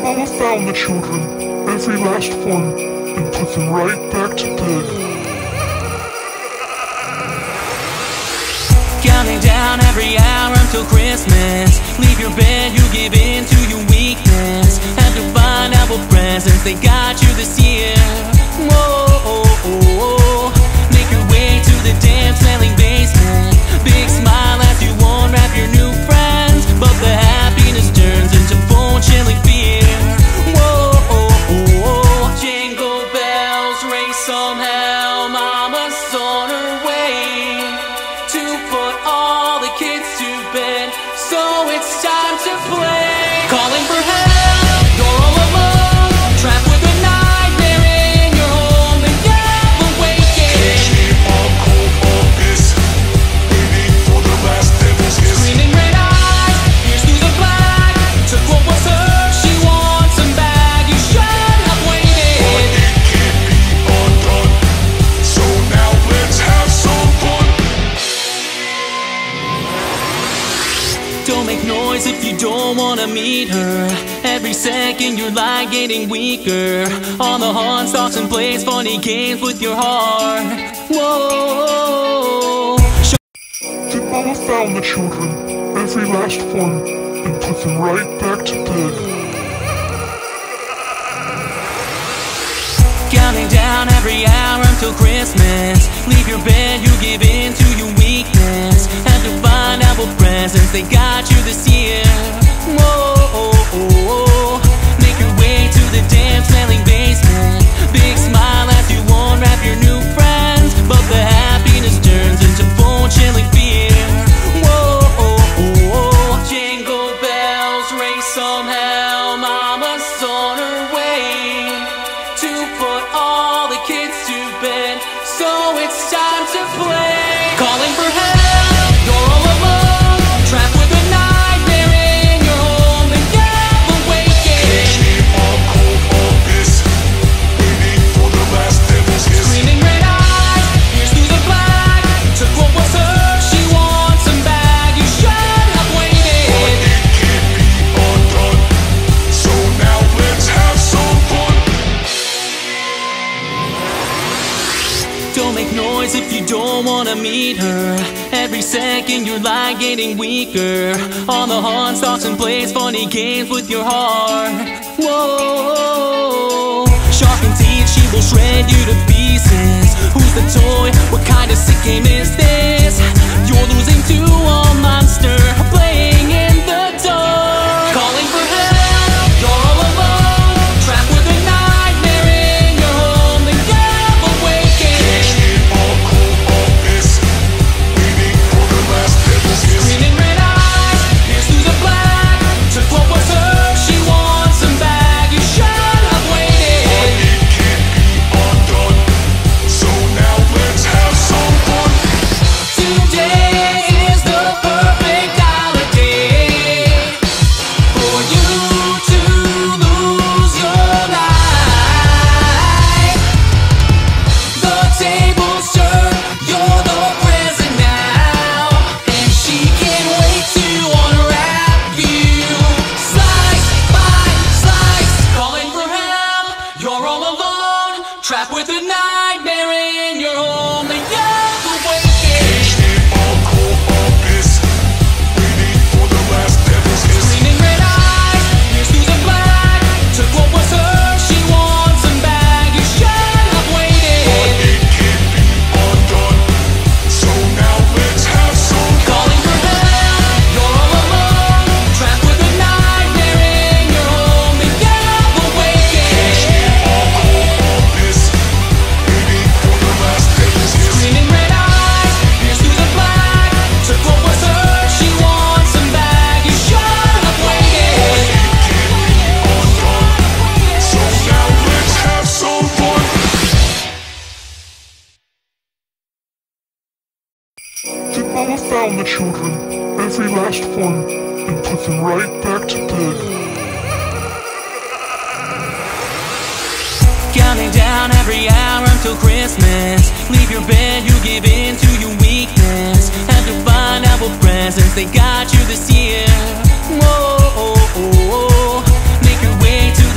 Mama found the children, every last one, and put them right back to bed. Counting down every hour until Christmas. Leave your bed, you give in to your weakness. Have to find out what presents they got you this year. Whoa, make your way to the damn smelling basement. Big smile as you unwrap your new friends, but the happiness turns into bone-chilling fear. Whoa, jingle bells ring somehow. Mama's on her way to put all the kids to bed, so it's time to play. Calling for help, you're all alone, trapped with a nightmare in your home, and never waking. On cold August, waiting for the last devil's kiss. Screaming red eyes, pierced through the black. Took what was hers, she wants them back. You should have waited. But it can't be undone, so now let's have some fun. Don't make noise if you don't wanna meet her. Every second your light getting weaker. On the hunt, stalks and plays funny games with your heart. Whoa. Then Mama found the children, every last one, and put them right back to bed. Counting down every hour until Christmas. Leave your bed, you give in to your weakness. Have to find out what presents they got you this year. Whoa, make your way to the damn smelling basement. Big smile as you unwrap your new friends, but the happiness turns into bone-chilling fear. Whoa, jingle bells ring somehow. Mama's on her way to put all the kids to bed, so it's time to play. Calling for help, you're all alone, trapped with a nightmare in your home, and never waking. On cold August, waiting for the last devil's kiss. Screaming red eyes, pierced through the black. Took what was hers, she wants them back. You should have waited. But it can't be undone, so now let's have some fun. Don't make noise if you don't wanna meet her. Every second your light getting weaker. On the hunt, stalks and plays funny games with your heart. Whoa, sharpened teeth, she will shred you to pieces. Who's the toy? What kind of sick game is this? You're losing to a monster playing in the dark. Calling for help, you're all alone, trapped with a nightmare in your home, and never waking. On cold August, waiting for the last devil's kiss. Screaming red eyes, pierced through the black. Took what was hers, she wants them back. You should have waited. But it can't be undone, so now let's have some fun. Today is the perfect holiday for you to lose your life. The tables turn, you're the present now, and she can't wait to unwrap you. Slice by slice, calling for help. You're all alone, trapped with a nightmare in your home. The never waking. On cold August, waiting for the last devil's kiss. Screaming red eyes, pierced through the black. Took what was hers, she wants them back. You should have But waited. it can't be undone, so now let's have some fun. Calling for help, you're all alone, trapped with a nightmare in your home, and never waking. On cold August, waiting for the last devil's kiss. Screaming red eyes, pierced through the black. Took what was hers, she wants them back. You should have waited. So now let's have some fun. Then Mama found the children, every last one, and put them right back to bed. Counting down every hour until Christmas. Leave your bed, you give in to your weakness. Have to find out what presents they got you this year. Whoa, make your way to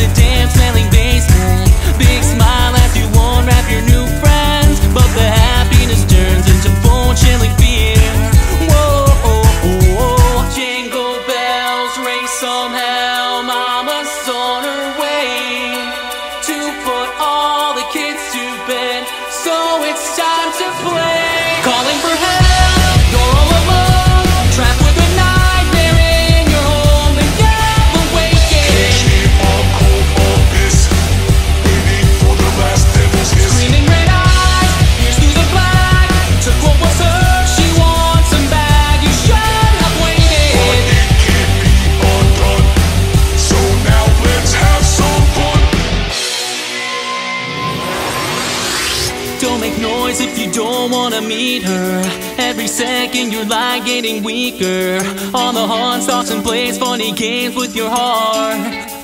just play. Calling for help, you're all alone, trapped with a nightmare in your home, and never waking. On cold abyss, waiting for the last devil's kiss. Screaming red eyes, pierced through the black. Took what was hers, she wants them back. You should have waited. But it can't be undone, so now let's have some fun. Don't make noise if you don't wanna meet her. Every second you're like getting weaker. On the hunt, thoughts and plays funny games with your heart.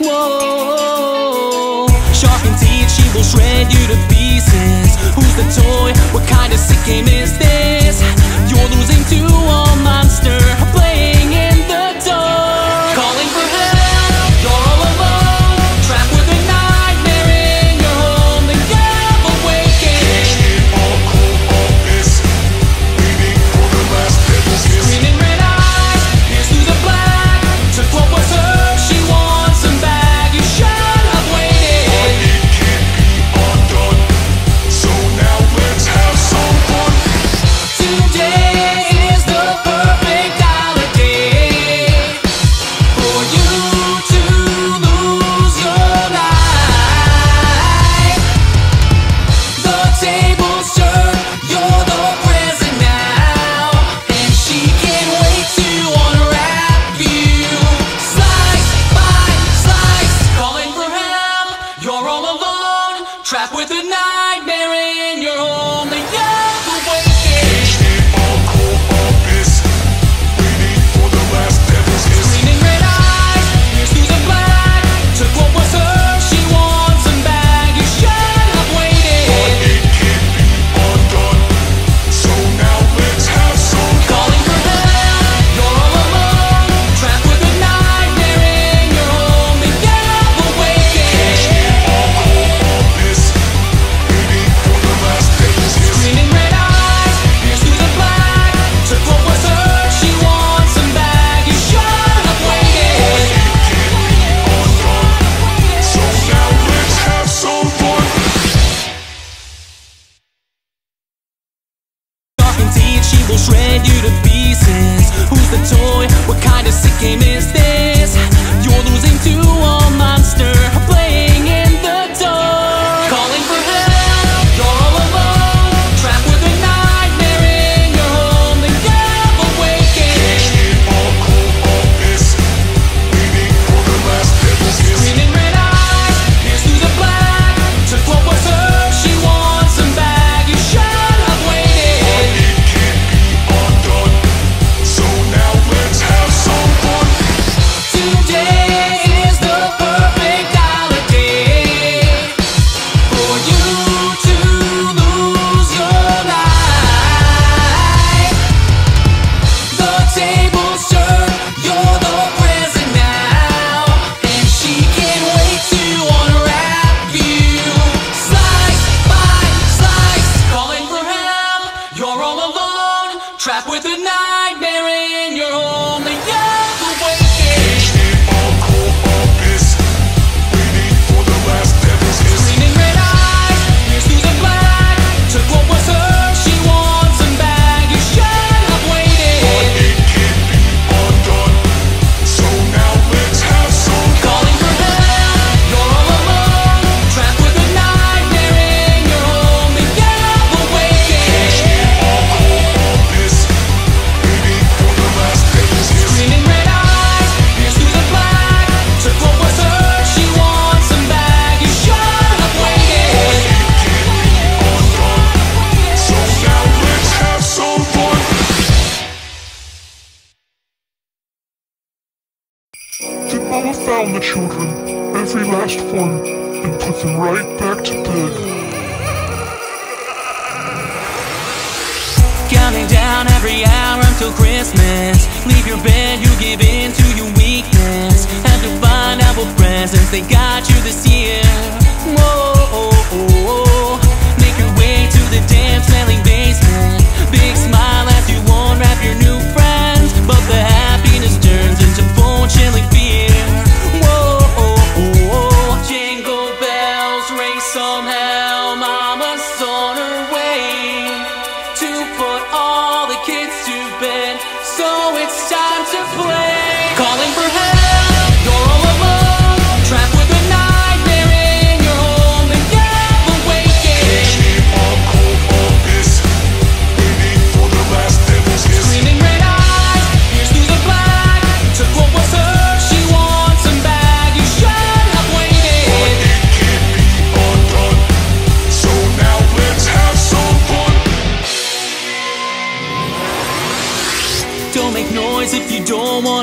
Whoa, sharp and teeth, she will shred you to pieces. Who's the toy? What kind of sick game is this? You're losing to a monster, playing in the dark. Calling for help, you're all alone, trapped with a nightmare in your home, and never waking. On cold abyss, waiting for the last devil's kiss. Screaming red eyes, pierced through the black. Took what was hers, she wants them back. You should have waited. But it can't be undone, so now let's have some fun. Today is the perfect holiday for you to lose your life. The tables turn, you're the present now, and she can't wait to unwrap you. Slice by slice, calling for help. You're all alone, trapped with a nightmare in your home. The young awaken. On cold abyss, waiting for the last devil's kiss. Screaming red eyes, pierced through the black. Took what was hers, she wants them back. You should have waited. But it can't be undone, so now let's have some fun. Calling for help, you're all alone, trapped with a nightmare in your home, and never waking. On cold abyss, waiting for the last devil's kiss. Screaming red eyes, pierced through the black. Took what was hers, she wants them back. You should have waited. So now let's have some fun. Sharp and teeth, she will shred you to pieces. Who's the toy? What kind of sick game is this? You're losing to a monster, playing in the dark. Calling for help, you're all alone, trapped with a nightmare in your home, and never waking. On cold abyss, waiting for the last devil's kiss. Screaming red eyes, pierced through the black. Took what was hers, she wants them back. You should have waited. It can't be undone, so now let's have some fun. Today is the perfect holiday for you to lose your life. The tables turn, you're the present now, and she can't wait to unwrap you. Slice by slice, calling for help. You're all alone, trapped with a nightmare in your home. The young awaken. On cold abyss, waiting for the last devil's kiss. Screaming red eyes, pierced through the black. Took what was hers, she wants them back. You should have waited. It can't be undone, so now let's have some fun. Calling for help, you're all alone, trapped with a nightmare in your home, and never waking. On cold abyss, waiting for the last devil's kiss. Screaming red eyes, pierced through the black. Took what was hers, she wants them back. You should have waited. So now let's have some fun. Then Mama found the children, every last one, and put them right back to bed. Counting down every hour until Christmas. Leave your bed, you give in to your weakness. Have to find out what presents they got you this year. Whoa, make your way to the damn smelling basement. Big smile as you unwrap your new friends, but the happiness turns into bone-chilling fear. Whoa, jingle bells ring somehow. Mama's on her way.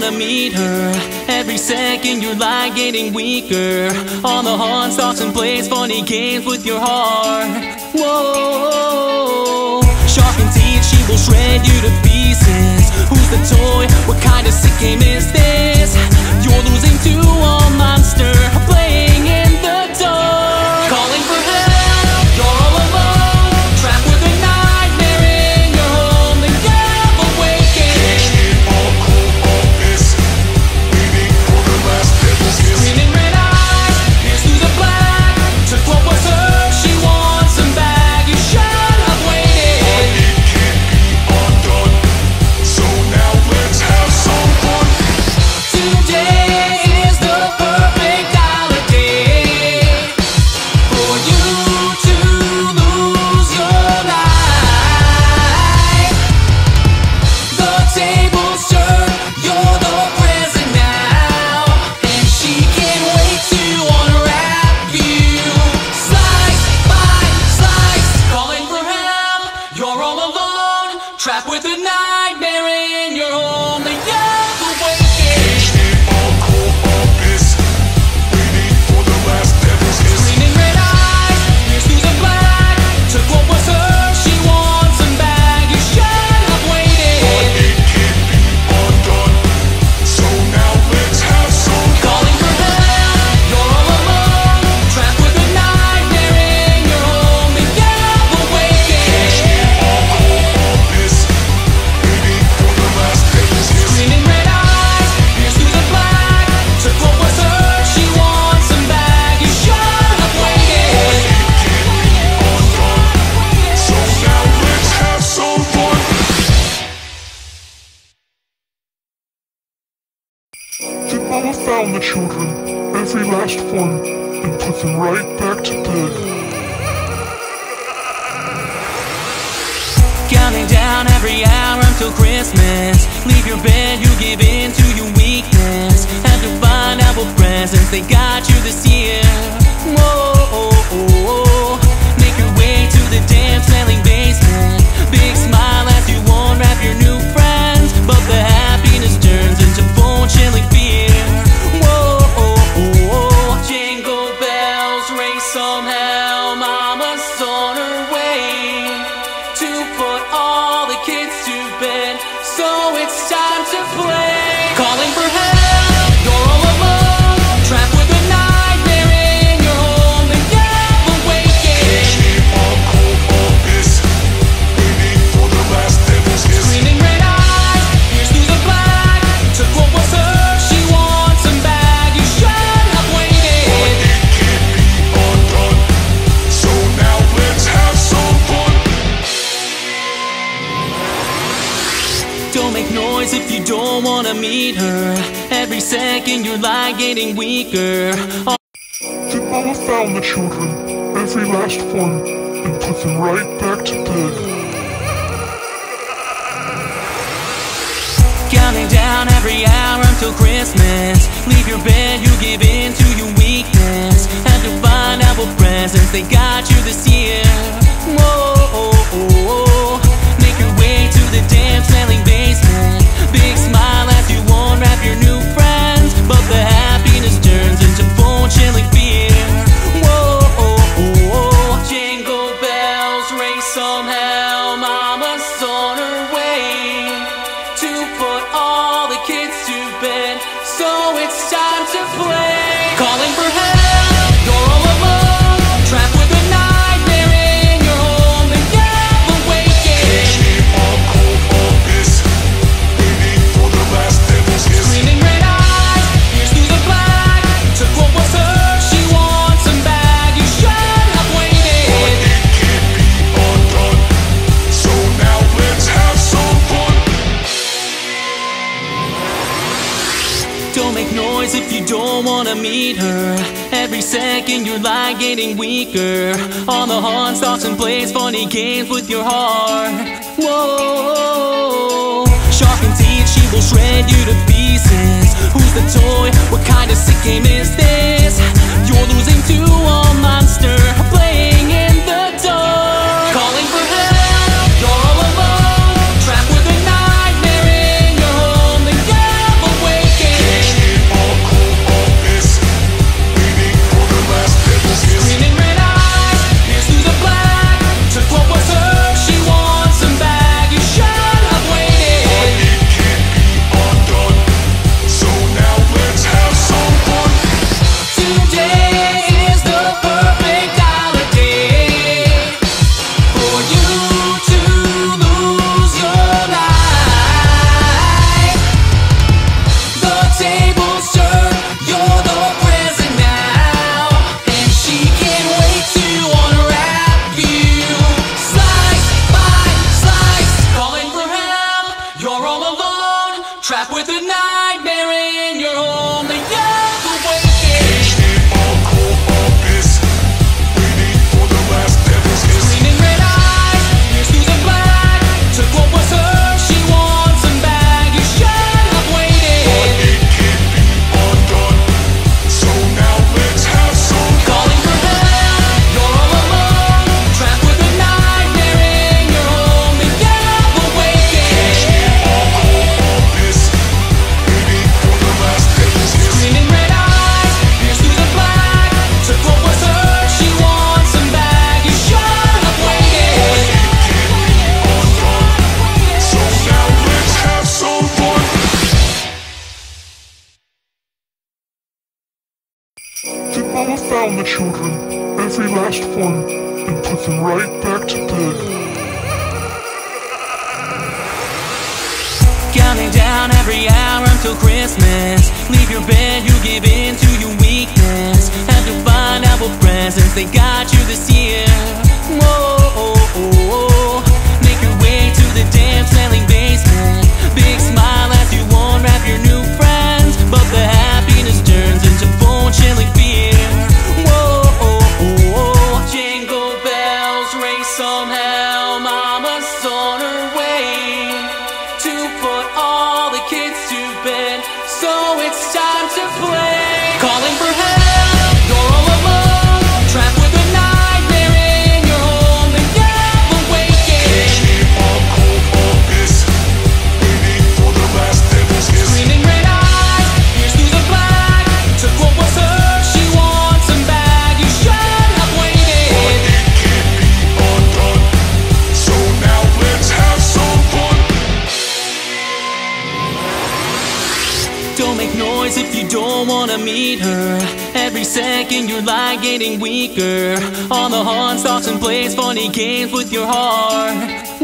wanna meet her. Every second you're like getting weaker. On the haunts, thoughts and plays funny games with your heart. Whoa, sharp and teeth, she will shred you to pieces. Who's the toy? What kind of sick game is this? You're losing to a monster playing in the dark. Calling for help, you're all alone, trapped with a nightmare in your home. The gap awakening. All cold, all this, waiting for the last devil's kiss. Screaming red eyes, pierced through the black. Took what was hers, she wants them back. You should have waited. But it can't be undone, so now let's have some fun. Today is the perfect holiday for you to lose your life. The tables turn, you're the present now, and she can't wait to unwrap you. Slice by slice, calling for help. You're all alone, trapped with a nightmare in your home. The young awaken. All cold, all this, waiting for the last devil's kiss. Screaming red eyes, pierced through the black. Took what was hers, she wants them back. You should have But waited. it can't be undone, so now let's have some fun. Calling for help, you're all alone, trapped with a nightmare in your home. The young awaken. All cold, all this, waiting for the last devil's kiss. Screaming red eyes, pierced through the black. Took what was hers, she wants them back. You should have waited. So now let's have some fun. Then Mama found the children, every last one, and put them right back to bed. Counting down every hour until Christmas. Leave your bed, you give in to your weakness. Have to find out what presents they got you this year. Whoa, make your way to the damn smelling basement. Big smile as you unwrap your new friends, but the happiness turns into bone-chilling fear. Whoa, jingle bells ring somehow. Mama's on her way to put all the kids to bed, so it's time to play. Calling for help, you're all alone, trapped with a nightmare in your home. The gap awaken. All cold, all this, waiting for the last devil's kiss. Screaming red eyes, pierced through the black. Took what was hers, she wants them back. You should have waited. But it can't be undone, so now let's have some fun. Don't make noise if you don't wanna meet her. Every second you're like getting weaker. Then Mama found the children, every last one, and put them right back to bed. Counting down every hour until Christmas. Leave your bed, you give in to your weakness. Have to find out what presents they got you this year. Whoa, make your way to the damn smelling basement. Big smile as you unwrap your new friends, but the happiness turns into bone-chilling fear. Whoa, jingle bells ring somehow. Mama's on her way to put all the kids to bed, so it's time to play. Calling for help, you're all alone, trapped with a nightmare in your home. The gap awaken. All cold, all this, waiting for the last devil's kiss. Screaming red eyes, pierced through the black. Took what was hers, she wants them back. You should have waited. But it can't be undone, so now let's have some fun. Don't make noise if you don't wanna meet her. Every second you're like getting weaker. On the haunts, thoughts and plays funny games with your heart. Whoa, sharp and teeth, she will shred you to pieces. Who's the toy? What kind of sick game is this? You're losing to a monster playing in the dark. Calling for help, you're all alone, trapped with a nightmare in your home. The gap awaken. Mama found the children, every last one, and put them right back to bed. Counting down every hour until Christmas. Leave your bed, you give in to your weakness. Have to find out what presents they got you this year. Whoa, make your way to the damn smelling basement. Big smile as you unwrap your new friends, but the happiness turns into bone-chilling fear. Whoa, jingle bells ring somehow. Mama's on her way to put all the kids to bed, so it's time to play. Calling for help, you're all alone, trapped with a nightmare in your home, and never waking. On cold August, waiting for the last devil's kiss. Screaming red eyes, pierce through the black. Took what was hers, she wants them back. You should have waited. But it can't be undone, so now let's have some fun. Don't make noise if you don't wanna meet her. Every second you're like getting weaker. On the hunt, stalks and plays funny games with your heart.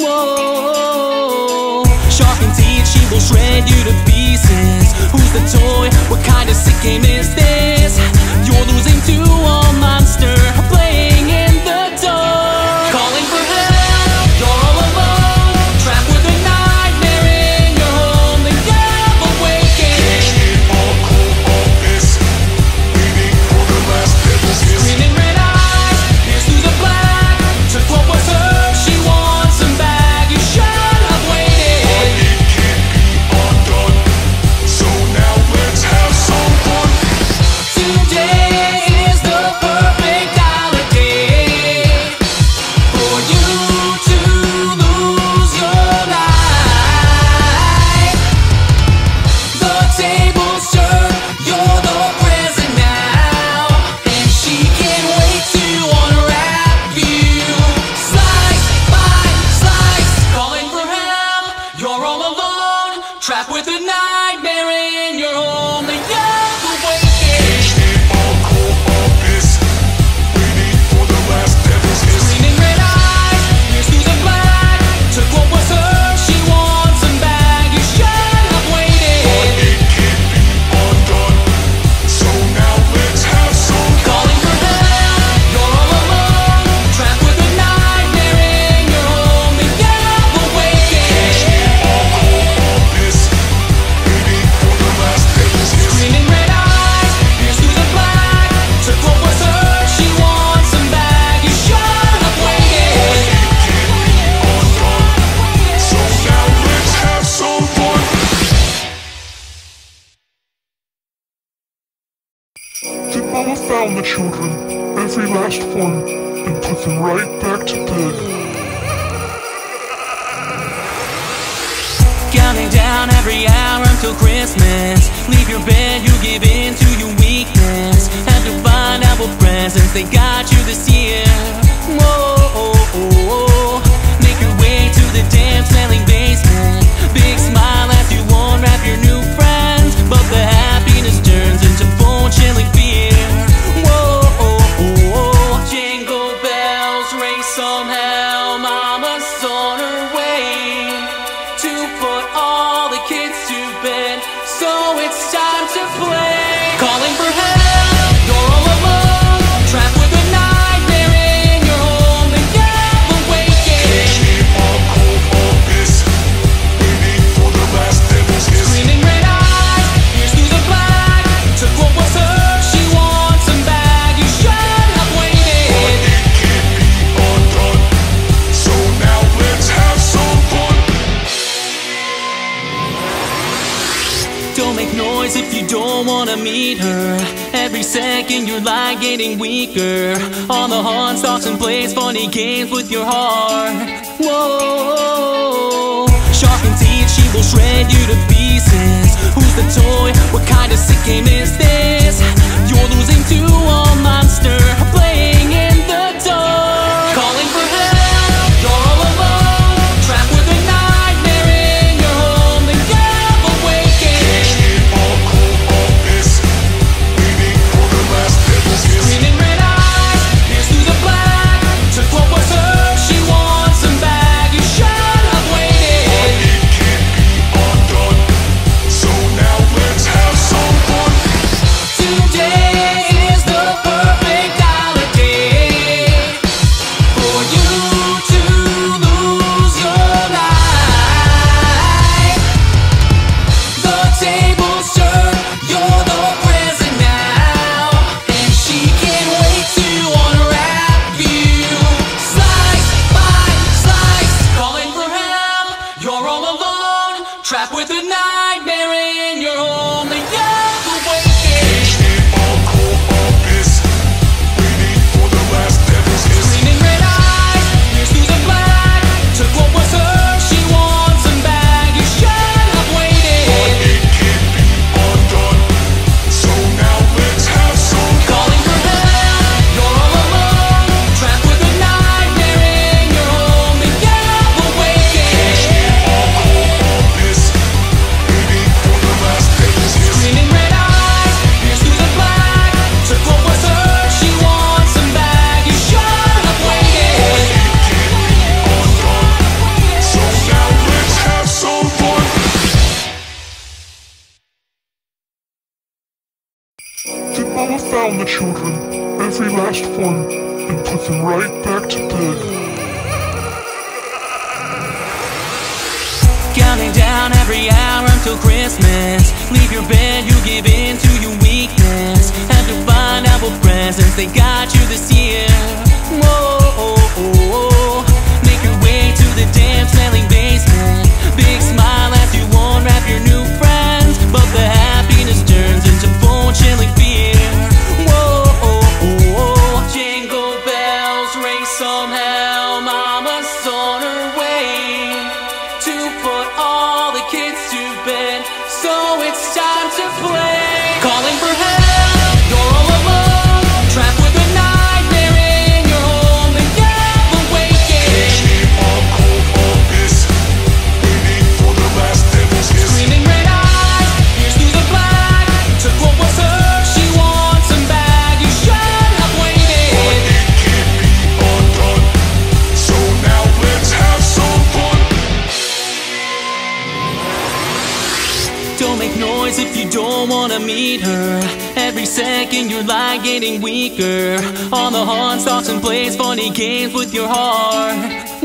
Whoa, sharp and teeth, she will shred you to pieces. Who's the toy? What kind of sick game is this? You're losing to a monster playing in the dark. Calling for help, you're all alone, trapped with a nightmare in your home, and never waking. On cold August, waiting for the last devil's kiss. Screaming red eyes, pierce through the black. Took what was hers, she wants them back. You should have waited. But it can't be undone, so now let's have some fun. Today is the perfect holiday for you to lose your life. The table's turned, you're the present now, and she can't wait to unwrap you. Slice by slice, calling for help. You're all alone, trapped with a nightmare in your home. The young awaken. On cold August, waiting for the last devil's kiss. Screaming red eyes, pierce through the black. Took what was hers, she wants them back. You should have But waited. it can't be undone, so now let's have some fun. Calling for help, you're all alone, trapped with a nightmare in your home. The young awaken. On cold August, waiting for the last devil's kiss. Screaming red eyes, pierce through the black. Took what was hers, she wants them back. You should have waited. So now let's have some fun. Then Mama found the children, every last one, and put them right back to bed. Counting down every hour until Christmas. Leave your bed, you give in to your weakness. Have to find out what presents they got you this year. Whoa, make your way to the damn smelling basement. Big smile as you unwrap your new friends, but the happiness turns into bone-chilling fear. Whoa, jingle bells ring somehow. Mama's on her way to put all the kids to bed, so it's time to play. Calling for help, you're all alone, trapped with a nightmare in your home, and never waking. On cold August, waiting for the last devil's kiss. Screaming red eyes, pierce through the black. Took what was hers, she wants them back. You should have But waited. it can't be undone, so now let's have some fun. Don't make noise if you don't wanna meet her. Every second you're like getting weaker. On the hunt, stalks and plays funny games with your heart. Whoa, sharp and teeth, she will shred you to pieces. Who's the toy? What kind of sick game is this? You're losing to a monster playing in the dark. Calling for help, you're all alone, trapped with a nightmare in your home, and never waking. On cold August, waiting for the last devil's kiss. children, every last one, and put them right back to bed. Counting down every hour until Christmas. Leave your bed, you give in to your weakness. Have to find out what presents they got you this year. Whoa, make your way to the damn smelling basement. Big smile as you unwrap your new friends, but the happiness turns into bone-chilling fear. Whoa, jingle bells ring somehow. Mama's on her way to put all the kids to bed, so it's time to play. Calling for help, you're all alone, trapped with a nightmare in your home, and never waking. On cold August, waiting for the last devil's kiss. Screaming red eyes, pierced through the black. Took what was hers, she wants them back. You should have waited. But it can't be undone, so now let's have some fun. Don't make noise if you don't wanna meet her. Every second you're like getting weaker. On the hunt, thoughts and plays funny games with your heart.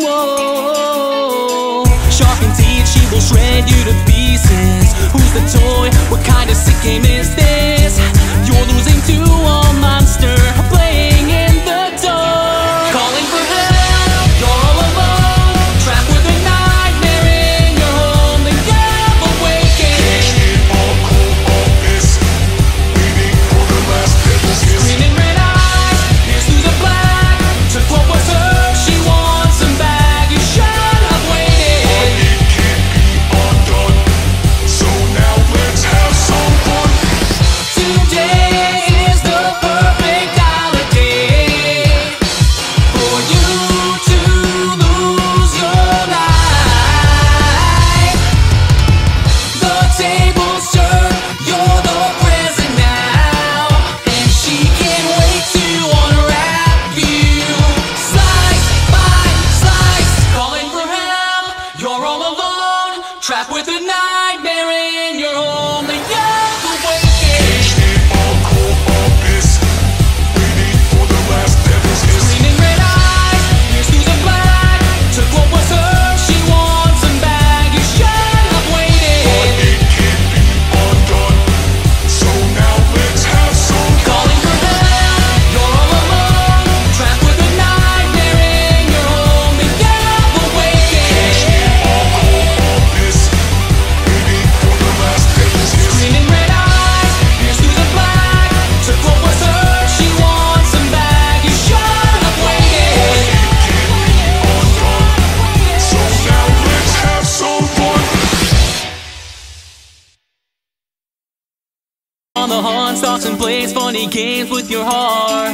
Whoa, sharpened teeth, she will shred you to pieces. Who's the toy? What kind of sick game is this? You're losing to a monster, playing in the dark. Calling for help, you're all alone, trapped with a nightmare in your home, and never waking. On cold August, waiting for the last devil's kiss. Screaming red eyes, pierced through the black. Took what was hers, she wants them back. You should have waited. But it can't be undone, so now let's have some fun. Today is the perfect holiday for you to lose your life. The tables turn, you're the present now, and she can't wait to unwrap you. Slice by slice, calling for help. You're all alone, trapped with a nightmare in your home. The young awaken. On cold August, waiting for the last devil's kiss. Screaming red eyes, pierced through the black. Took what was hers, she wants them back. You should have But waited. it can't be undone, so now let's have some fun. Calling for help, you're all alone, trapped with a nightmare in your home, and never waking. On cold August, waiting for the last devil's kiss. Screaming red eyes, pierced through the black. Took what was hers, she wants them back. You should have waited. So now let's have some fun. On the hunt, thoughts and plays funny games with your heart.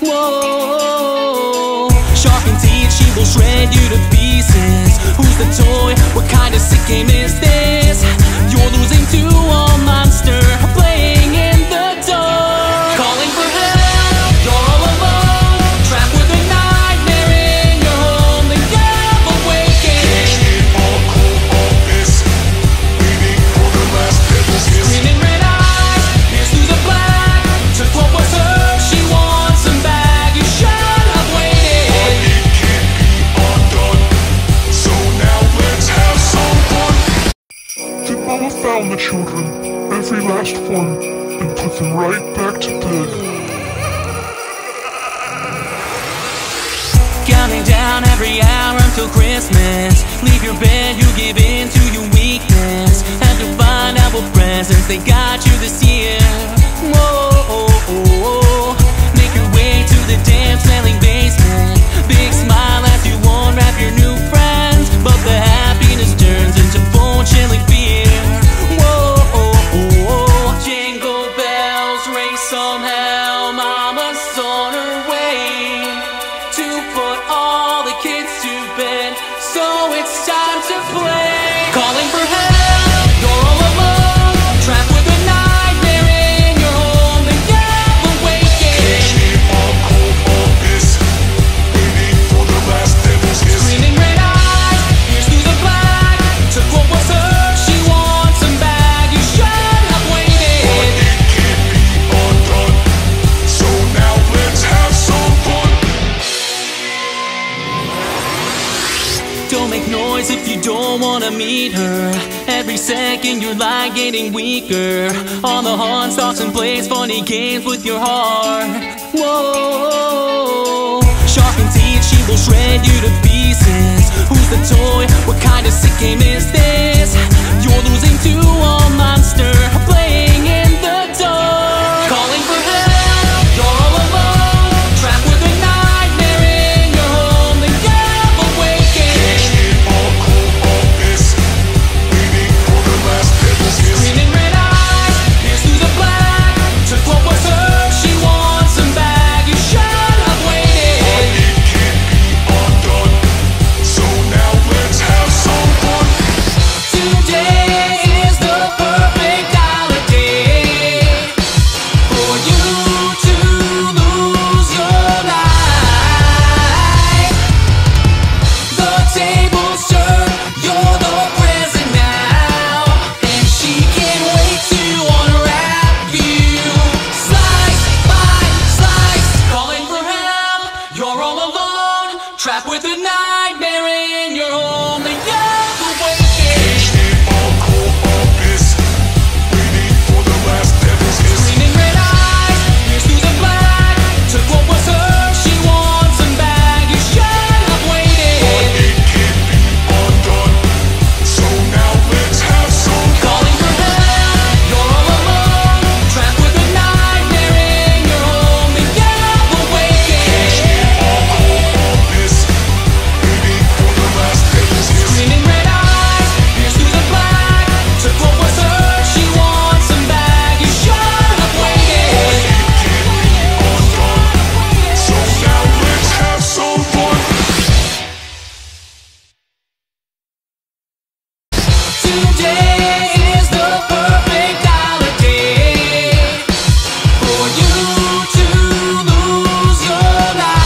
Whoa, sharpened teeth, she will shred you to pieces. Who's the toy? What kind of sick game is this? You're losing to a monster, playing in the dark. Calling for help, you're all alone, trapped with a nightmare in your home, and never waking. On cold August, waiting for the last devil's kiss. Screaming red eyes, pierced through the black. Took what was hers, she wants them back. You should have But waited. it can't be undone, so now let's have some fun. Then Mama found the children, every last one, and put them right back to bed. Counting down every hour until Christmas. Leave your bed, you give in to your weakness. Have to find out what presents they got you this year. Whoa, make your way to the damn smelling basement. Big smile as you unwrap your new friends, but the happiness turns into bone-chilling fear. Whoa, jingle bells ring somehow. Mama's on her way to put all the kids to bed, so it's time to play. Calling for help, you're all alone, trapped with a nightmare in your home, and never waking. On cold August, waiting for the last devil's kiss. Screaming red eyes, pierced through the black. Took what was hers, she wants them back. You should have But waited. it can't be undone, so noise if you don't wanna meet her. Every second you're like getting weaker. On the hunt, stalks and plays funny games with your heart. Whoa, sharp and teeth, she will shred you to pieces. Who's the toy? What kind of sick game is this? You're losing to a monster playing in the dark. Calling for help, you're all alone, trapped with a nightmare in your home. The gap awakening. All cold office, waiting for the last devil's kiss. Screaming red eyes, pierced through the black. Took what was hers, she wants them back. You should have waited. But it can't be undone, so now let's have some fun. Today is the perfect holiday for you to lose your life. The tables turn, you're the present now, and she can't wait to unwrap you. Slice by slice, calling for help. You're all alone, trapped with a nightmare in your home. The young awaken. All cold office, waiting for the last devil's kiss. Screaming red eyes, pierced through the black. Took what was hers, she wants them back. You should have waited. But it can't be undone, so now let's have some fun. Calling for help, you're all alone, trapped with a nightmare in your home. The young awaken. All cold office, waiting for the last devil's kiss. Screaming red eyes, pierced through the black. Took what was hers, she wants them back. You should have waited. So now let's have some fun. Today is the perfect holiday for you to lose your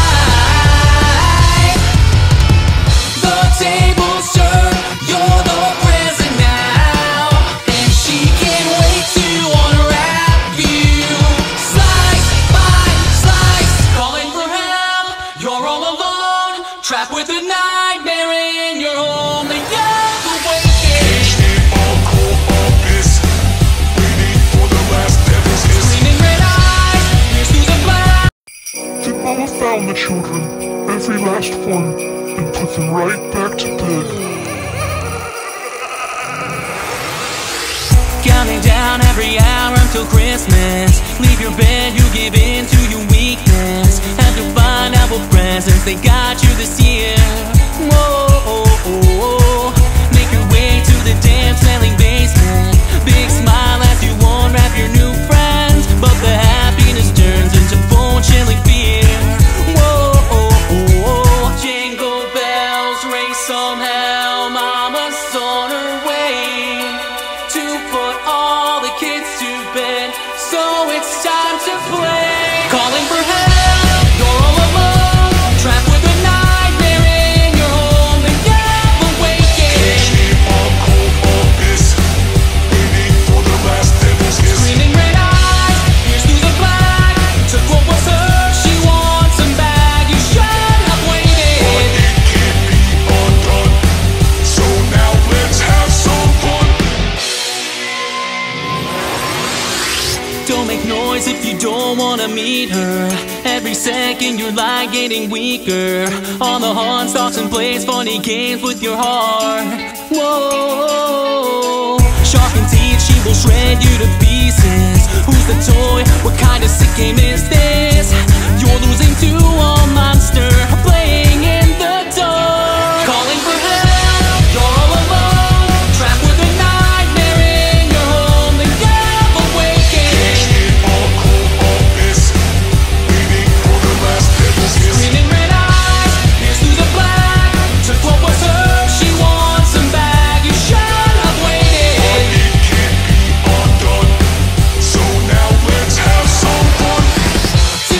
life. The tables turn, you're the present now, and she can't wait to unwrap you. Slice by slice, calling for help. You're all alone, trapped with a nightmare in your home. The young awaken. All cold office, waiting for the last devil's kiss. Screaming red eyes, pierced through the black. Then Mama found the children, every last one, and put them right back to bed. Counting down every hour until Christmas. Leave your bed, you give in to your weakness. Have to find out what presents they got you this year. Whoa, make your way to the damn smelling basement. Big smile as you unwrap your new friends, but the happiness turns into bone-chilling fear. Whoa, jingle bells ring somehow. Mama's on her way to put all the kids to bed, so it's time to play. Calling for help, you're all alone, trapped with a nightmare in your home. The young awaken. All cold office, waiting for the last devil's kiss. Screaming red eyes, pierced through the black. Took what was hers, she wants them back. You should have waited. It can't be undone, so now let's have some fun. Don't make noise if you don't wanna meet her. Every second you're like getting weaker. On the hunt, stalks and plays funny games with your heart. Whoa, sharp and teeth, she will shred you to pieces. Who's the toy? What kind of sick game is this? You're losing to a monster playing in the dark. Calling for help, you're all alone, trapped with a nightmare in your home. The young awaken. All cold office, waiting for the last devil's kiss. Screaming red eyes, pierced through the black. Took what was hers, she wants them back. You should have waited. It can't be undone, so now let's have some fun.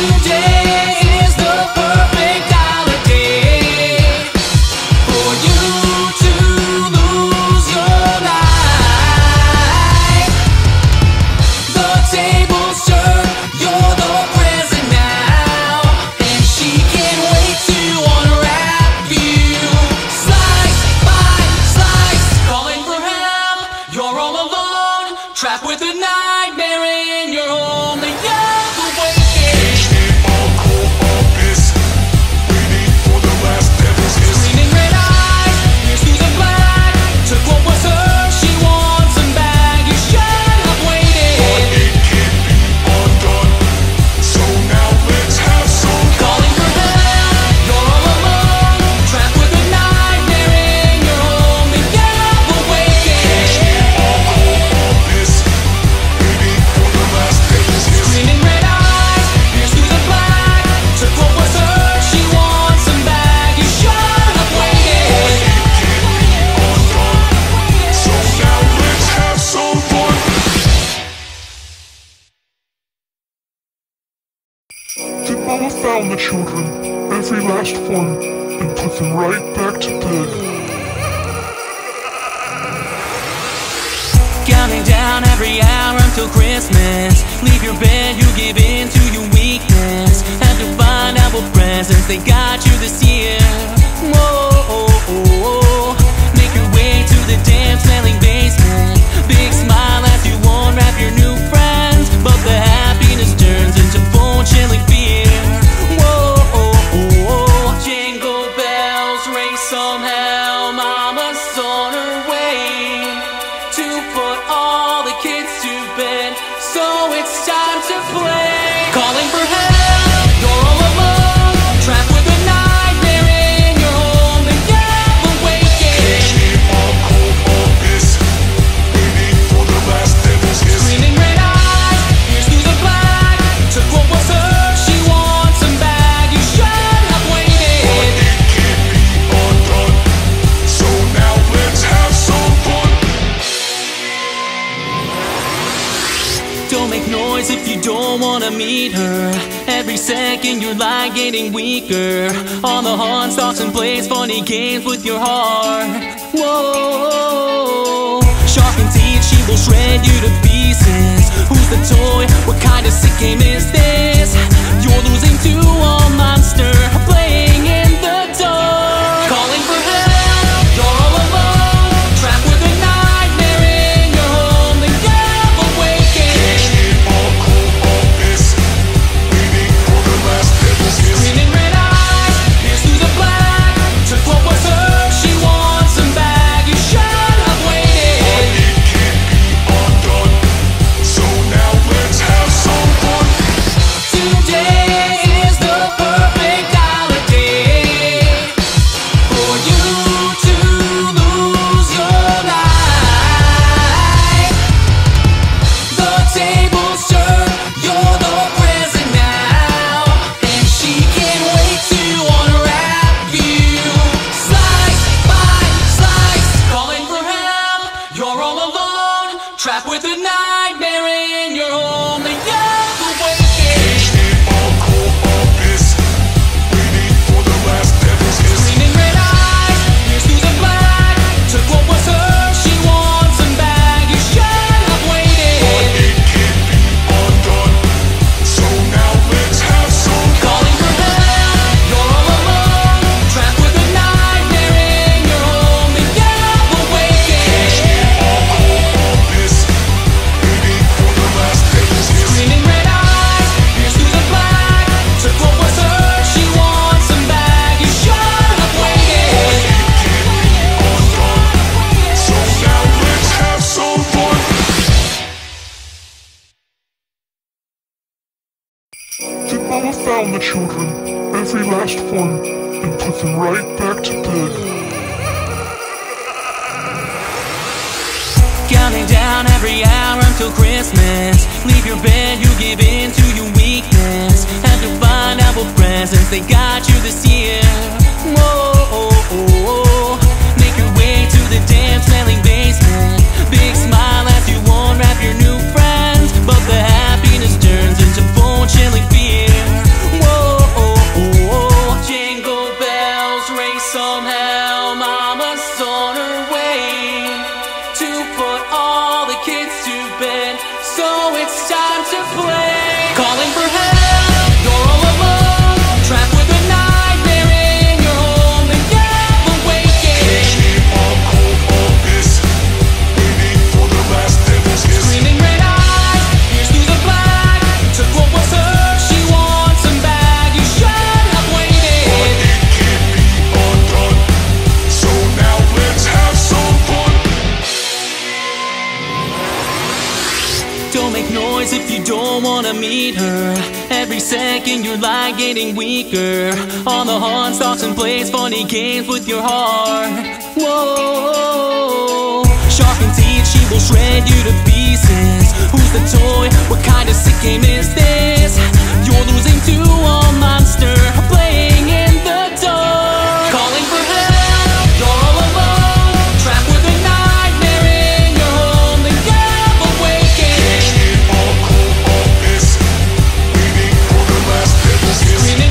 Mama found the children, every last one, and put them right back to bed. Counting down every hour until Christmas. Leave your bed, you give in to your weakness. Have to find out what presents they got you this year. Whoa, make your way to the damn smelling basement. Big smile as you unwrap your new friends, but the happiness turns into bone-chilling fear. Whoa, jingle bells ring somehow. Mama's on her way to put all the kids to bed, so it's time to play. Calling for help, you're all alone, trapped with a nightmare in your home, and never waking. Keep on cold August, waiting for the last devil's kiss. Screaming red eyes, pierced through the black. Took what was hers, she wants them back. You should have waited. But it can't be undone, so now let's have some fun. Don't make noise if you don't wanna meet her. Every second you're like getting weaker. On the hunt, stalks and plays funny games with your heart. Whoa, sharpened teeth, she will shred you to pieces. Who's the toy? What kind of sick game is this? You're losing to a monster, playing in the dark. Calling for help, you're all alone, trapped with a nightmare in your home, and never waking. Keep on cold August, waiting for the last devil's kiss. Screaming red eyes, pierced through the black. Took what was hers, she wants them back. You should have But waited. it can't be undone, so now let's have some fun. Today is the perfect holiday for you to lose your life. The tables turn, you're the present now, and she can't wait to unwrap you. Slice by slice, calling for help. You're all alone, trapped with a nightmare in your home. The young awaken. Keep on cold August, waiting for the last devil's kiss. Screaming red eyes, pierced through the black. Took what was hers, she wants them back. You should have But waited. it can't be undone, so now let's have some fun. Calling for help, you're all alone, trapped with a nightmare in your home. The young awaken. Keep on cold August, waiting for the last devil's kiss. Screaming red eyes, pierced through the black. Took what was hers, she wants them back. You should have waited. So now let's have some fun. Then Mama found the children, every last one, and put them right back to bed. Counting down every hour until Christmas. Leave your bed, you give in to your weakness. Have to find out what presents they got you this year. Whoa, make your way to the damn smelling basement. Big smile as you unwrap your new friends, but the happiness turns into bone-chilling fear. Whoa, jingle bells ring somehow. Mama's on her way to put all the kids to bed, so it's time to play. Calling for help, you're all alone, trapped with a nightmare in your home, and never waking. Keep on cold August, waiting for the last devil's kiss. Screaming red eyes, pierced through the black. Took what was hers, she wants them back. You should have But waited. it can't be undone, so now let's have some fun. Don't make noise if you don't wanna meet her. Every second you're like getting weaker. On the hunt, stalks and plays funny games with your heart. Whoa, sharpened teeth, she will shred you to pieces. Who's the toy? What kind of sick game is this? You're losing to a monster, playing in the dark. Calling for help, you're all alone, trapped with a nightmare in your home, and never waking. Keep on cold August, waiting for the last devil's kiss. Screaming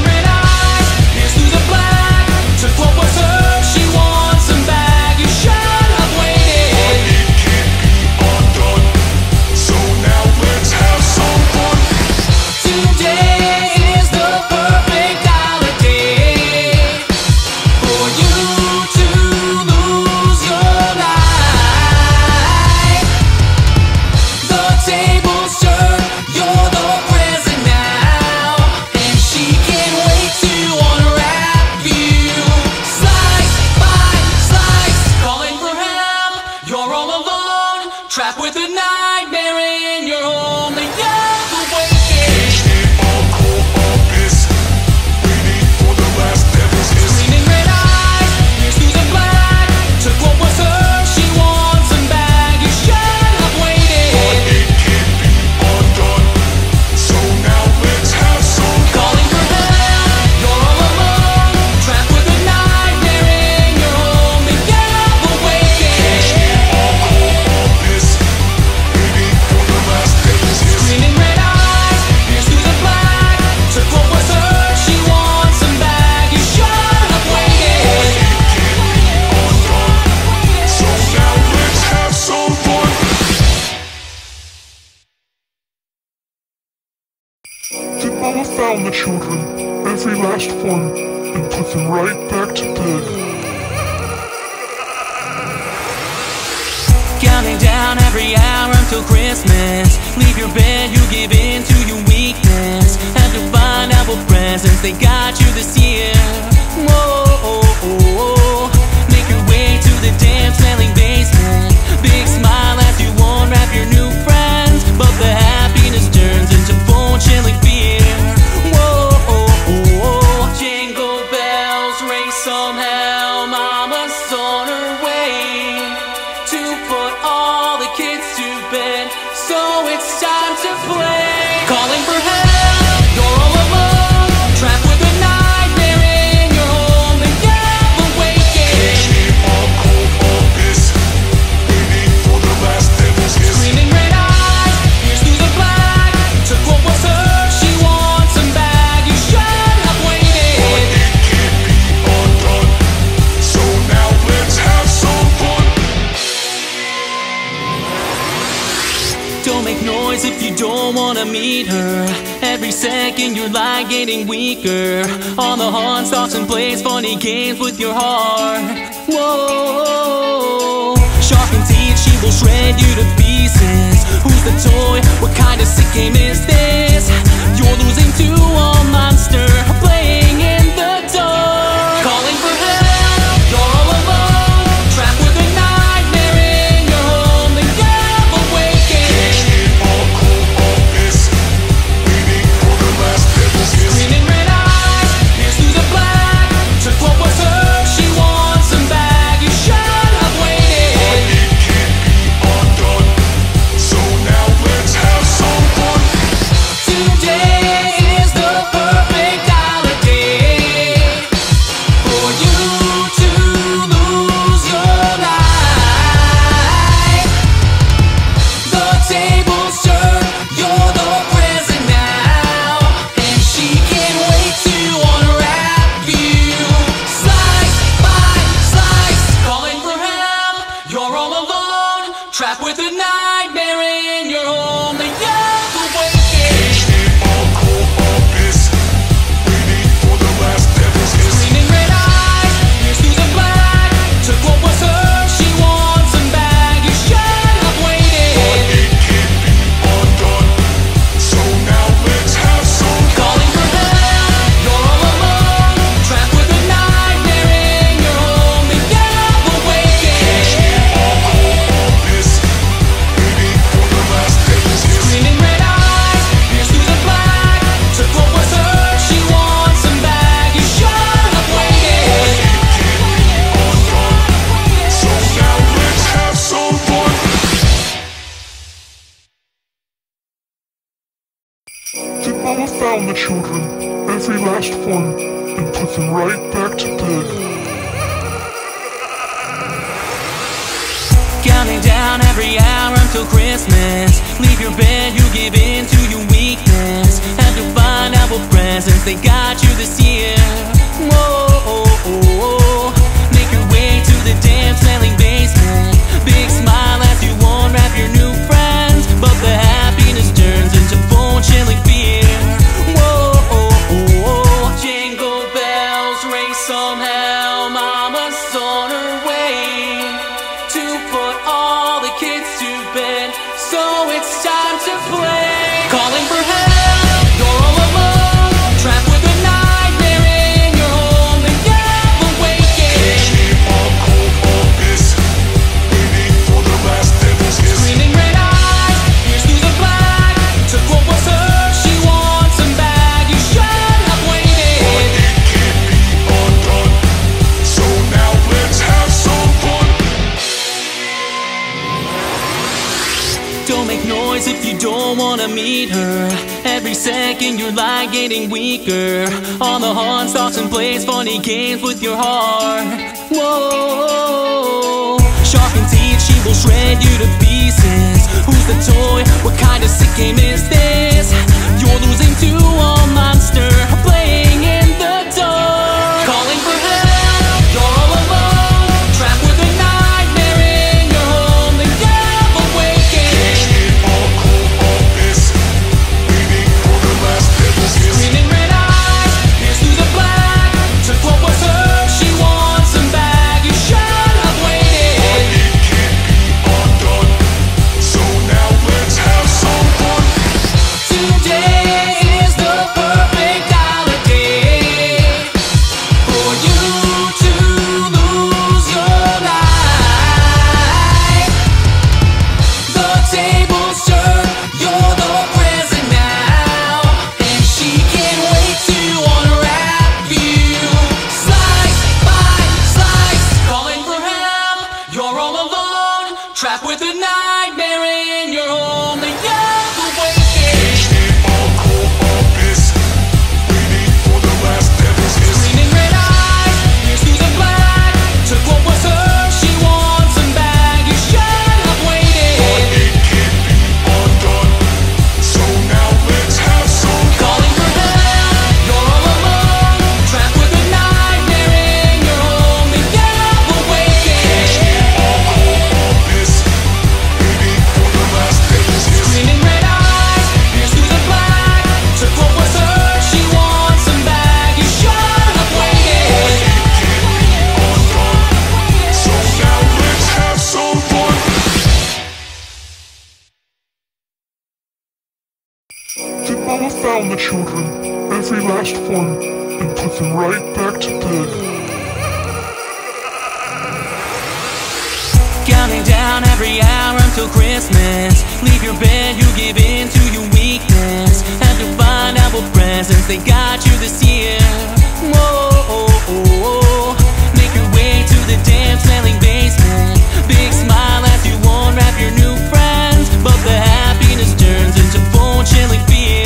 found the children, every last one, and put them right back to bed. Counting down every hour until Christmas. Leave your bed, you give in to your weakness. Have to find out what presents they got you this year. Whoa, make your way to the damn smelling basement. Big smile as you unwrap your new friends, but the happiness turns into bone-chilling fear. Whoa, jingle bells ring somehow. Mama's on her way to put all the kids to bed, so it's time to play. Calling for help, you're all alone, trapped with a nightmare in your home, and never waking. Keep on cold on this, waiting for the last devil's kiss. Screaming red eyes, pierce through the black. Took what was hers, she wants them back. You should have waited. But it can't be undone, so now let's have some fun. Don't make noise if you don't wanna meet her. Every second you're like getting weaker. On the hunt, stalks and plays funny games with your heart. Whoa, sharp and teeth, she will shred you to pieces. Who's the toy? What kind of sick game is this? You're losing to a monster playing in the dark. Calling for help, you're all alone, trapped with a nightmare in your home, and never waking. Keep on cold on this, waiting for the last devil's kiss. Screaming red eyes, pierce through the black. Took what was hers, she wants them back. You should have But waited. it can't be undone, so now let's have some fun. Today is the perfect holiday for you to lose your life. The tables turn, you're the present now, and she can't wait to unwrap you. Slice by slice, calling for help. You're all alone, trapped with a nightmare in your home. The young awaken. Keep on cold on this, waiting for the last devil's kiss. Screaming red eyes, pierce through the black. Took what was hers, she wants them back. You should have But waited. it can't be undone, so now let's have some fun. Calling for help, you're all alone, trapped with a nightmare in your home. The young awaken. Keep on cold on this, waiting for the last devil's kiss. Screaming red eyes, pierce through the black. Took what was hers, she wants them back. You should have waited. So now let's have some fun. Then Mama found the children, every last one, and put them right back to bed. Counting down every hour until Christmas. Leave your bed, you give in to your weakness. Have to find out what presents they got you this year. Whoa, make your way to the damn smelling basement. Big smile as you unwrap your new friends, but the happiness turns into bone-chilling fear. Whoa, jingle bells ring somehow. Mama's on her way to put all the kids to bed, so it's time to play. Calling for help, you're all alone, trapped with a nightmare in your home, and never waking. Keep on cold on this, waiting for the last devil's kiss. Screaming red eyes, pierce through the black. Took what was hers, she wants them back. You should have But waited. it can't be undone, so now let's have some fun. Don't make noise if you don't wanna meet her. Every second you're like getting weaker. On the hunt, stalks and plays funny games with your heart. Whoa, sharp and teeth, she will shred you to pieces. Who's the toy? What kind of sick game is this? You're losing to a monster playing in the dark. Calling for help, you're all alone, trapped with a nightmare in your home, and never waking. Keep on cold on this, waiting for the last devil's kiss. Screaming red the children, every last one, and put them right back to bed. Counting down every hour until Christmas. Leave your bed, you give in to your weakness. Have to find out what presents they got you this year. Whoa, make your way to the damn smelling basement. Big smile as you unwrap your new friends, but the happiness turns into bone-chilling fear.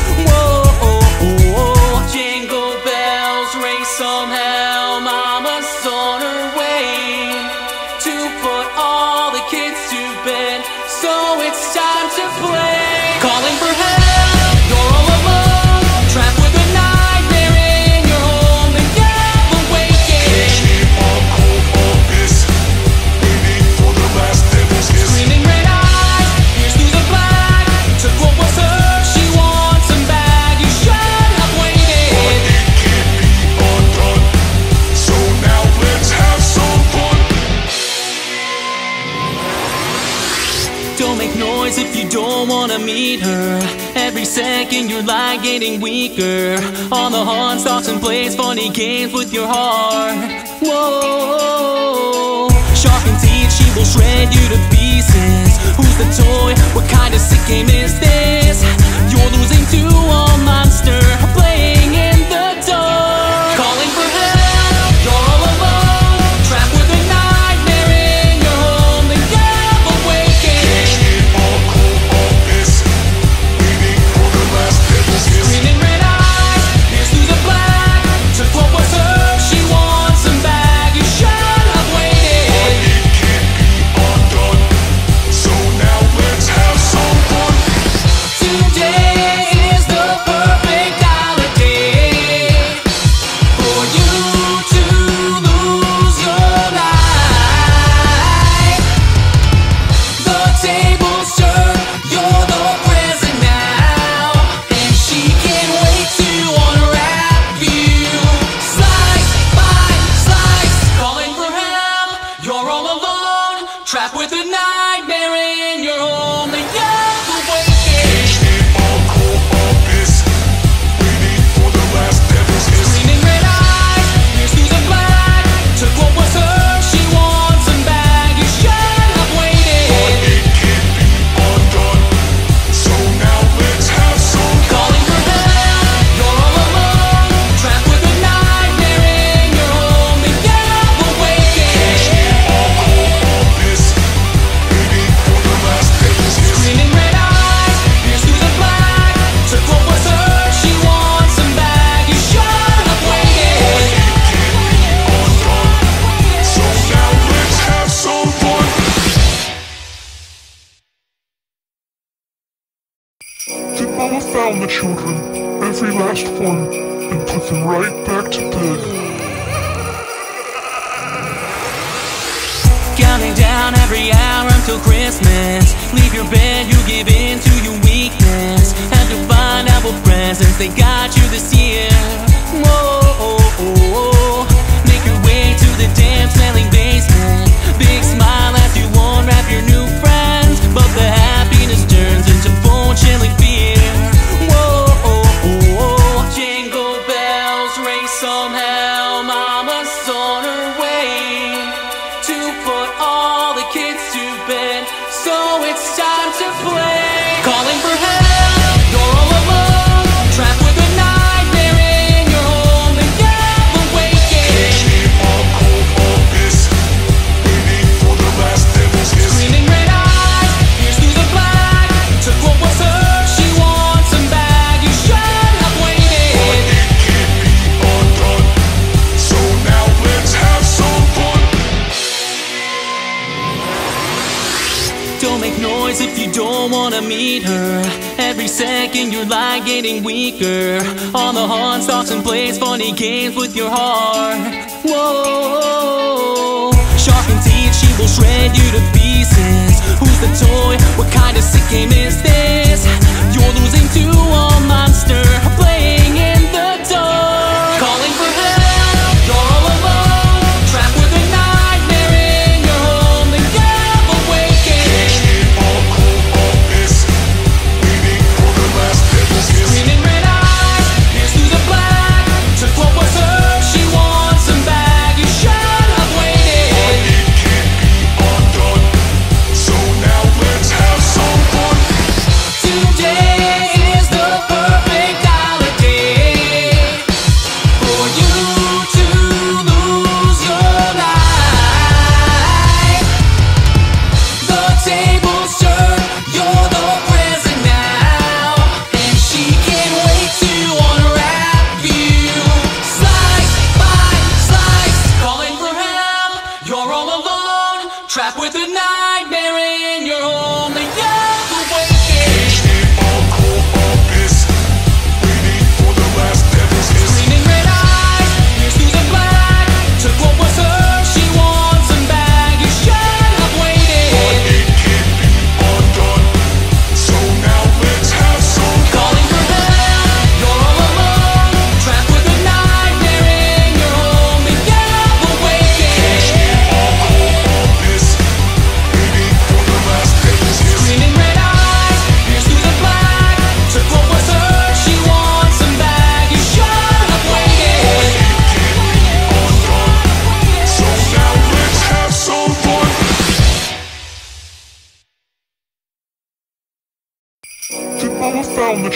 Whoa, jingle bells ring somehow. Mama's on her way to put all the kids to bed, so it's time to play. Calling for help, you're all alone, trapped with a nightmare in your home, and never waking. Keep on cold office, waiting for the last devil's kiss. Screaming red eyes, pierce through the black. Took what was hers, she wants them back. You should have waited. But it can't be undone, so now let's have some fun. Don't make noise if you don't wanna meet her. Every second you're like getting weaker. On the hunt, stalks and plays funny games with your heart. Whoa, sharpened teeth, she will shred you to pieces. Who's the toy? What kind of sick game is this? You're losing to a monster, playing in the dark. Calling for help, you're all alone, trapped with a nightmare in your home, and never waking. Keep on cold office, waiting for the last devil's kiss. Screaming red eyes, pierce through the black. Took what was hers, she wants them back. You should have But waited. it can't be undone, so now let's have some fun. Today is the perfect holiday for you to lose your life. The tables turn, you're the present now, and she can't wait to unwrap you. Slice by slice, calling for help. You're all alone, trapped with a nightmare in your home, and you're waking. Keep on cold office, waiting for the last devil's kiss. Screaming red eyes, pierce through the black. Took what was hers, she wants them back. You should have But waited. it can't be undone, so now let's have some fun. Calling for help, you're all alone, trapped with a nightmare in your home, and never waking. Keep on cold office, waiting for the last devil's kiss. Screaming red eyes, pierce through the black. Took what was hers, she wants them back. You should have waited. So now let's have some fun. Then Mama found the children, every last one, and put them right back to bed. Counting down every hour until Christmas. Leave your bed, you give in to your weakness. Have to find out what presents they got you this year. Whoa, make your way to the damn smelling basement. Big smile as you unwrap your new friends, but the happiness turns into bone-chilling fear. Whoa, jingle bells ring somehow. Mama's on her way to put all the kids to bed, so it's time to play. Calling for help, you're all alone, trapped with a nightmare in your home, and never waking. Keep on cold office, waiting for the last devil's kiss. Screaming red eyes, pierce through the black. Took what was hers, she wants them back. You should have But waited. it can't be undone, so now let's have some fun. Don't make noise if you don't wanna meet her. Every second you're like getting weaker. On the hunt, stalks and plays funny games with your heart. Whoa, sharpened teeth, she will shred you to pieces. Who's the toy? What kind of sick game is this? You're losing to a monster, playing in the dark. Calling for help, you're all alone, trapped with a nightmare in your home, and never waking. Keep on cold office, waiting for the last devil's kiss. Screaming red eyes.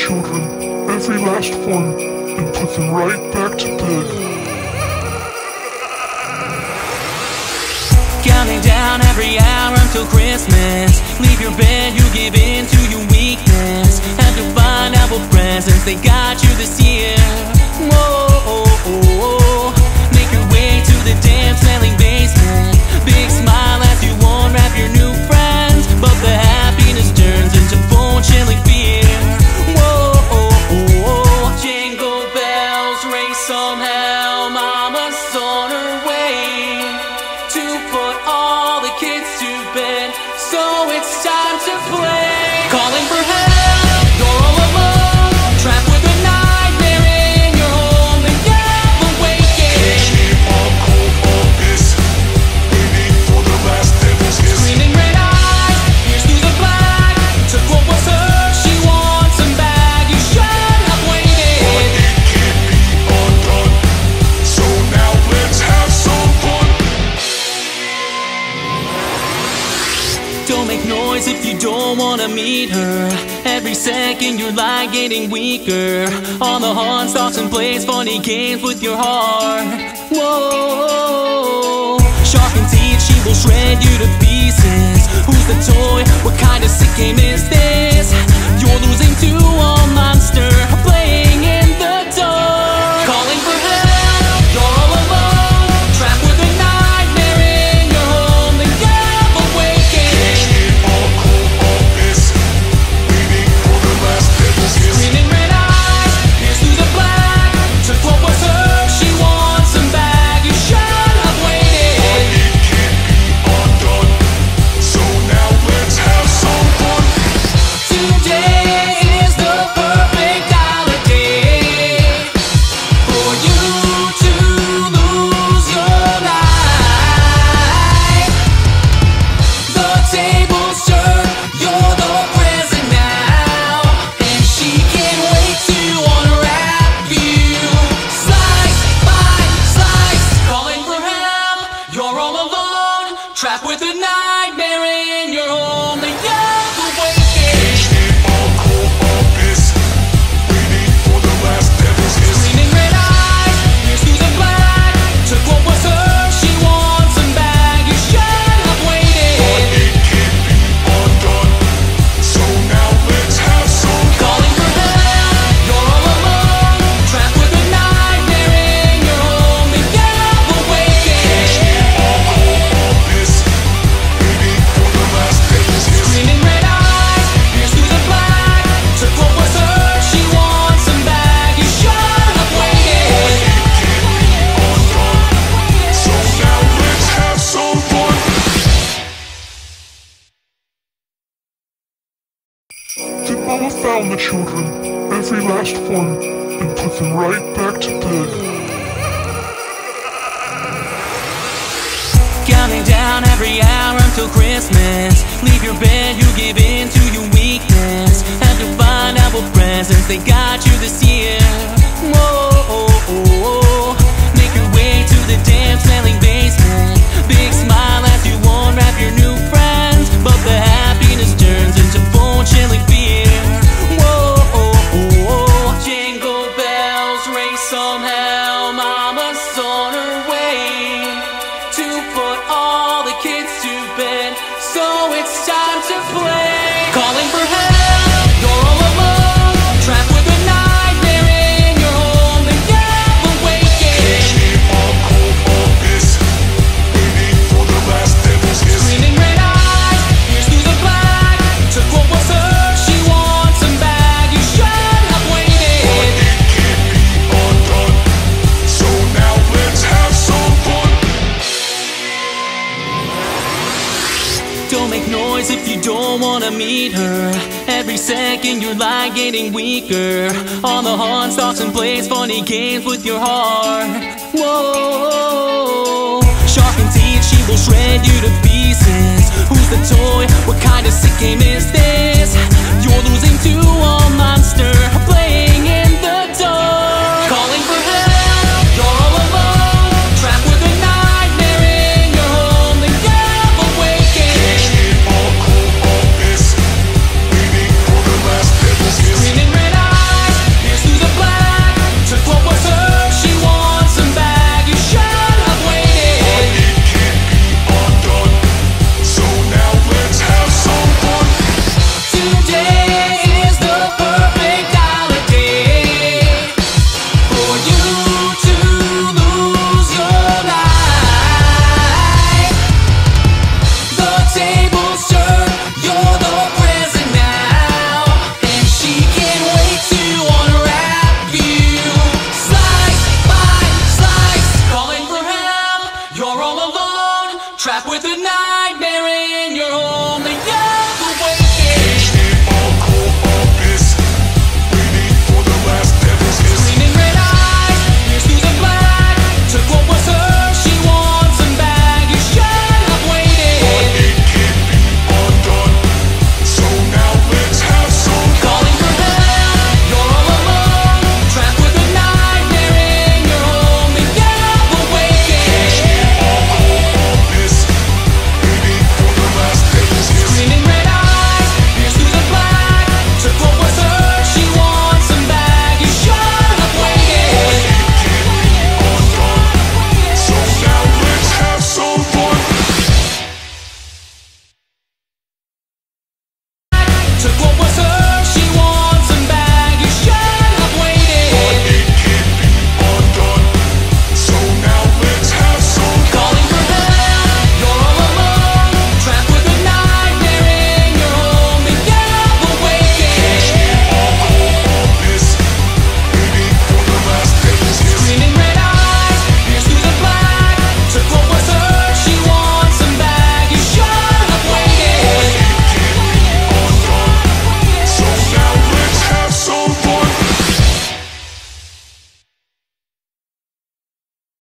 children, every last one, and put them right back to bed. Counting down every hour until Christmas. Leave your bed, you give in to your weakness. Have to find out what presents they got you this year. Whoa, make your way to the damn smelling basement. Big smile as you unwrap your new friends, but the happiness turns into bone-chilling fear. Whoa, jingle bells ring somehow. Mama's on her way to put all the kids to bed, so it's time to play. Calling for help, you're all alone, trapped with a nightmare in your home, and never waking. Keep on cold on this, waiting for the last devil's kiss. Screaming red eyes, pierce through the black. Took what was hers, she wants them back. You should have waited. But it can't be undone, so now let's have some fun. Don't make noise if you don't wanna meet her. Every second you're like getting weaker. On the hunt, stalks and plays funny games with your heart. Whoa, sharp and teeth, she will shred you to pieces. Who's the toy? What kind of sick game is this? You're losing to a monster playing in the dark. Calling for help, you're all alone, trapped with a nightmare in your home, and never waking. Keep on cold on this, waiting for the last devil's kiss. Screaming red eyes, pierce through the black. Took what was hers, she wants them back. You should have But waited. it can't be undone, so now let's have some fun. Today is the perfect holiday for you to lose your life. The tables turn, you're the present now, and she can't wait to unwrap you. Slice by slice, calling for help. You're all alone, trapped with a nightmare in your home. The young awaken. Keep on cold on this, waiting for the last devil's kiss. Screaming red eyes, pierce through the black. Took what was hers, she wants them back. You should have But waited. it can't be undone, so now let's have some fun. Calling for help, you're all alone, trapped with a nightmare in your home. The young awaken. Keep on cold on this, waiting for the last devil's kiss. Screaming red eyes, pierce through the black. Took what was hers, she wants them back. You should have waited. So now let's have some fun. Then Mama found the children, every last one, and put them right back to bed. Counting down every hour until Christmas. Leave your bed, you give in to your weakness. Have to find out what presents they got you this year. Whoa, make your way to the damn smelling basement. Big smile as you unwrap your new friends, but the happiness turns into bone-chilling fear. Whoa, jingle bells ring somehow. Mama's on her way to put all the kids to bed, so it's time to play. Calling for help, you're all alone, trapped with a nightmare in your home, and never waking. Keep on cold on this, waiting for the last devil's kiss. Screaming red eyes, pierce through the black. Took what was hers, she wants them back. You should have But waited. it can't be undone, so now let's have some fun. Don't make noise if you don't wanna meet her. Every second you're like getting weaker. On the hunt, stalks and plays funny games with your heart. Whoa, sharp and teeth, she will shred you to pieces. Who's the toy? What kind of sick game is this? You're losing to a monster playing in the dark. Calling for help, you're all alone, trapped with a nightmare in your home, and never waking. Keep on cold on this, waiting for the last devil's kiss. Screaming red eyes. Trapped with a nightmare in your home.